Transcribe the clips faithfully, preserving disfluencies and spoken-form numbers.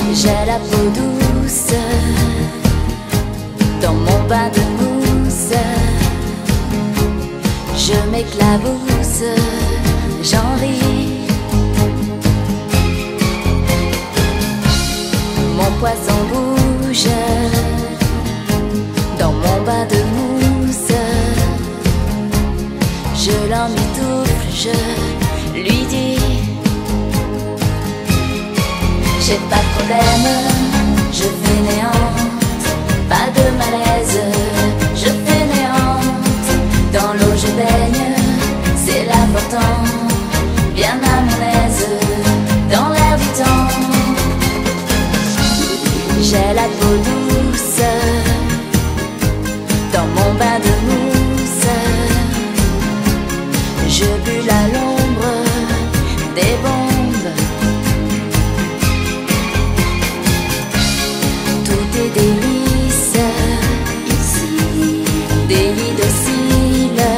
J'ai la peau douce dans mon bain de mousse. Je m'éclabousse, j'en ris. Mon poisson bouge dans mon bain de mousse. Je l'emmitoufle, je lui dis: j'ai pas de problème, je fainéante, pas de malaise, je fainéante. Dans l'eau je baigne, c'est l'important, bien à mon aise, dans l'air du temps. J'ai la peau douce dans mon bain de mousse. Je bulle à l'ombre des bombes. Tout est délice ici, des lits dociles.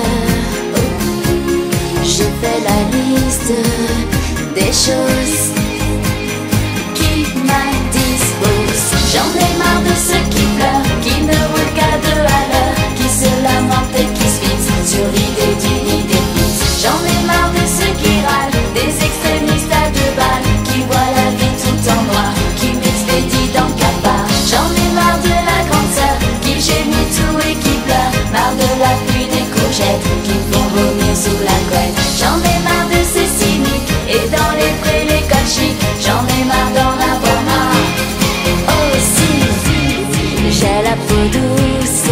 Je fais la liste des choses qui m'indisposent. J'en ai marre de ceux qui pleurent, qui ne roulent qu'à deux à l'heure, qui se lamentent et qui se fixent sur l'idée d'une idée fixe. J'en ai marre de ceux qui râlent, des extrémistes à deux balles, qui voient la vie tout en noir, qui m'expédient dans le cafard. J'en ai marre de la grande sœur, qui gémit tout et qui pleure, marre de la pluie des courgettes, qui me font vomir sous la couette. J'en ai marre de ces cyniques, et dans les prés les cols chics, j'en ai marre d'en avoir marre. Oh si, j'ai la peau douce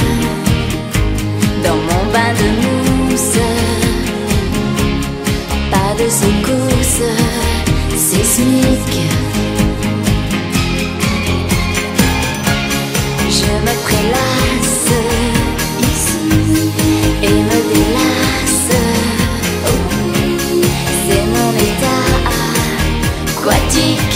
dans mon bain de mousse. Pas de secousse sismique. Je me prélasse ici et me délasse. C'est mon état aquatique.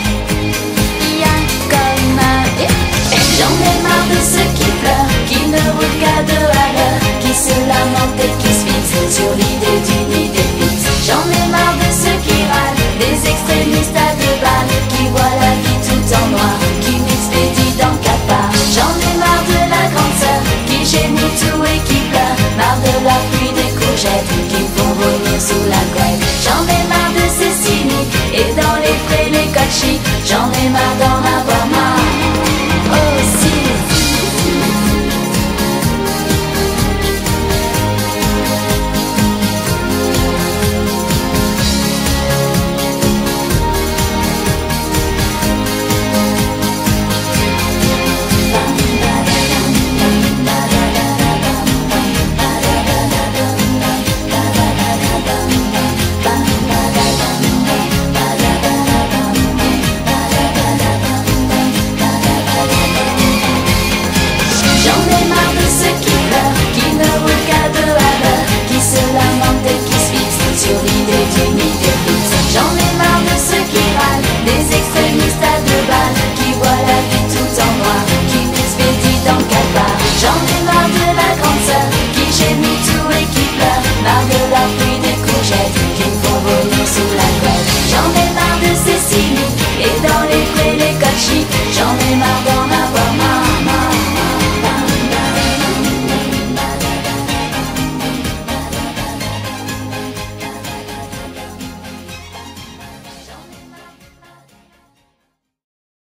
Comme un... J'en ai marre de ceux qui pleurent, qui ne roulent qu'à deux à l'heure, qui se lamentent et qui se fixent sur l'idée d'une idée fixe. J'en ai marre de ceux qui râlent, des extrémistes à deux balles, qui voient la vie tout en noir, qui m'expédient dans le cafard. J'en ai marre de la grande sœur, qui gémit tout et qui pleure, marre de la pluie des courgettes, qui me font vomir sous la couette. J'en ai marre de ces cyniques, et dans les prés les cols chics, j'en ai marre d'en avoir.